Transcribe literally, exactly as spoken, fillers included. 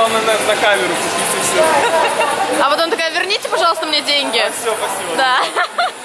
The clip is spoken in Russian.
главное на, на камеру купить и все. А потом такая, верните, пожалуйста, мне деньги. А, все, спасибо. Да.